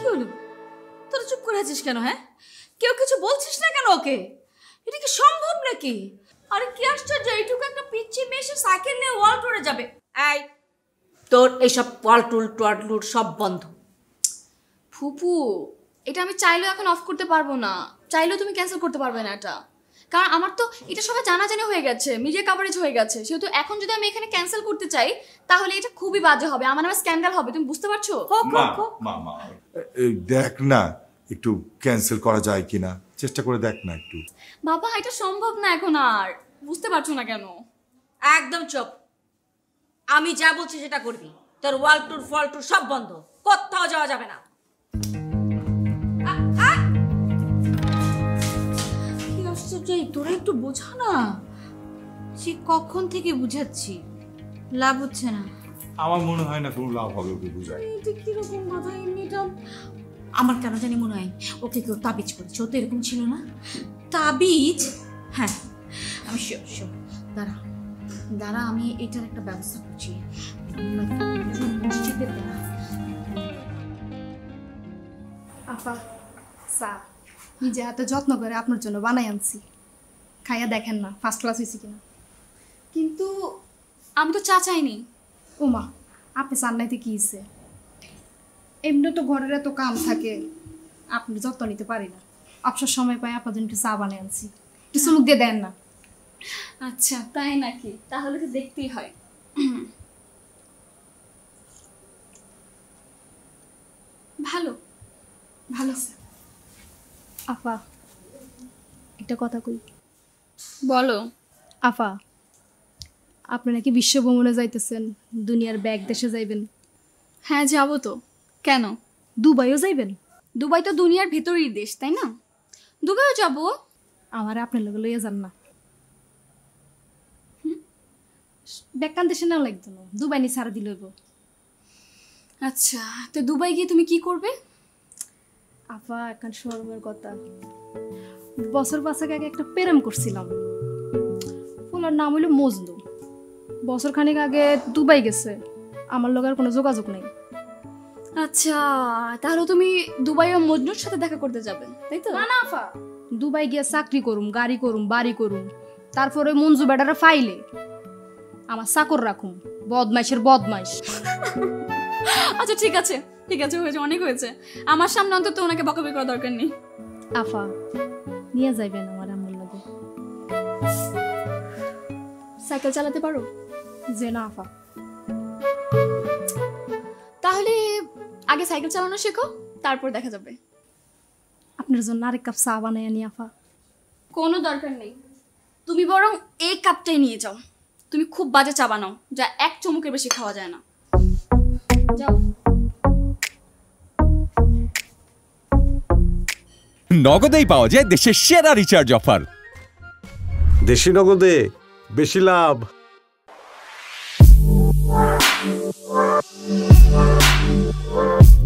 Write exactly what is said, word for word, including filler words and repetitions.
হলো? তোরা চুপ করে আছিস কেন? হ্যাঁ, কেউ কিছু বলছিস না কেন ওকে? এটা কি সম্ভব নাকি? আরে কি আশ্চর্য, এইটুকু একটা পিচ্ছি মেয়ে এসে সাইকেল নিয়ে ওয়াল টুরে যাবে। এই তোর এইসব ওয়াল টুল টোয়ালটুল সব বন্ধ। ফুপু, এটা আমি চাইলেও এখন অফ করতে পারবো না, চাইলেও তুমি ক্যান্সেল করতে পারবে না এটা, কারণ আমার তো এটা সবাই জানাজানি হয়ে গেছে, মিডিয়া কভারেজ হয়ে গেছে, সেহেতু এখন যদি আমি এখানে ক্যান্সেল করতে চাই তাহলে এটা খুবই বাজে হবে, আমার নামে স্ক্যান্ডাল হবে, তুমি বুঝতে পারছো? দেখ না একটু ক্যান্সেল করা যায় কিনা, চেষ্টা করে দেখ না একটু। বাবা এটা সম্ভব না এখন, আর বুঝতে পারছো না কেন? একদম চুপ, আমি যা বলছি সেটা করবি। তোর ওয়াল টুর ফল টুর সব বন্ধ, কোথাও যাওয়া যাবে না। কি আশ্চর্য, তোরা একটু বোঝা না। সে কখন থেকে বুঝাচ্ছি, লাভ হচ্ছে না। আমার মনে হয় না কোনো লাভ হবে ওকে বুঝাই। এটা কিরকম কথা এমনিটা? আমার কেন জানি মনে হয় ওকে কেউ তাবিজ করেছে। ও তো এরকম ছিল না। তাবিজ? হ্যাঁ আমি শিওর শিওর। দাঁড়া দাঁড়া, আমি এটার একটা ব্যবস্থা করছি। আপা চা নিজে হাতে যত্ন করে আপনার জন্য বানাই আনছি, খাইয়া দেখেন না ফার্স্ট ক্লাস হয়েছে কিনা। কিন্তু আমি তো চা চাইনি। ওমা, আপনি চান নাইতে কি হয়েছে? এমনি তো ঘরের এত কাম থাকে, আপনি যত্ন নিতে পারি না। অবসর সময় পাই আপনার জন্য একটু চা বানিয়ে আনছি, একটু চুমুক দিয়ে দেন না। আচ্ছা তাই নাকি? তাহলে তো দেখতেই হয়। ভালো ভালো আছে। আফা একটা কথা কই। বলো। আফা, আপনি নাকি বিশ্ব ভ্রমণে যাইতেছেন, দুনিয়ার ব্যাগ দেশে যাইবেন। হ্যাঁ যাবো তো, কেন? দুবাইও যাইবেন? দুবাই তো দুনিয়ার ভেতরের দেশ, তাই না? দুবাইও যাবো। আমার আপনার লগে লইয়া যান না। বেকান দেশে না লাগতো না, দুবাই নি ছাড়া দিল। আচ্ছা তো দুবাই গিয়ে তুমি কি করবে? আপা এখন শরমের কথা, বছর পাঁচেক আগে একটা প্রেম করছিলাম, ফুলার নাম হইল মজনু। বছর খানিক আগে দুবাই গেছে, আমার লগে আর কোনো যোগাযোগ নেই। আচ্ছা তাহলে তুমি দুবাই ও মজনুর সাথে দেখা করতে যাবে, তাই তো? না না আফা, দুবাই গিয়ে চাকরি করুম, গাড়ি করুম, বাড়ি করুম, তারপরে মঞ্জু বেটারে ফাইলে আমার চাকর রাখুম, বদমাইশের বদমাইশ। আচ্ছা ঠিক আছে ঠিক আছে, হয়েছে, অনেক হয়েছে। আমার সামনে অন্তত ওনাকে বকাবকি করার দরকার নেই। আফা নিয়ে যাইবেন আমার আমার লগে? সাইকেল চালাতে পারো? যে না আফা। তাহলে আগে সাইকেল চালানো শেখো, তারপর দেখা যাবে। আপনার জন্য আরেক কাপ চা বানাই আনি আফা। কোনো দরকার নেই, তুমি বরং এই কাপটাই নিয়ে যাও। তুমি খুব বাজে চা বানাও, যা এক চুমুকের বেশি খাওয়া যায় না। যাও। নগদেই পাওয়া যায় দেশের সেরা রিচার্জ অফার। দেশি নগদে বেশি লাভ।